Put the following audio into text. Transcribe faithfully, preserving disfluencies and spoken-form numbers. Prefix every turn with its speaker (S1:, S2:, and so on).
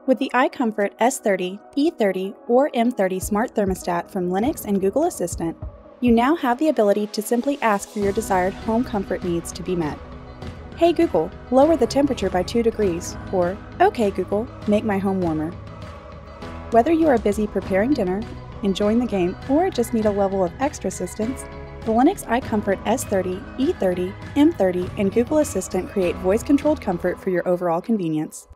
S1: With the iComfort S thirty, E thirty, or M thirty smart thermostat from Lennox and Google Assistant, you now have the ability to simply ask for your desired home comfort needs to be met. Hey Google, lower the temperature by two degrees, or OK Google, make my home warmer. Whether you are busy preparing dinner, enjoying the game, or just need a level of extra assistance, the Lennox iComfort S thirty, E thirty, M thirty, and Google Assistant create voice-controlled comfort for your overall convenience.